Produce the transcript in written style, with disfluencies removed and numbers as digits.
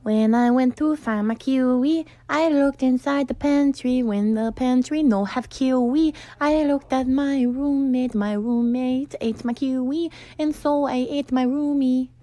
When I went to find my kiwi, I looked inside the pantry. When the pantry no have kiwi, I looked at my roommate. My roommate ate my kiwi, and so I ate my roomie.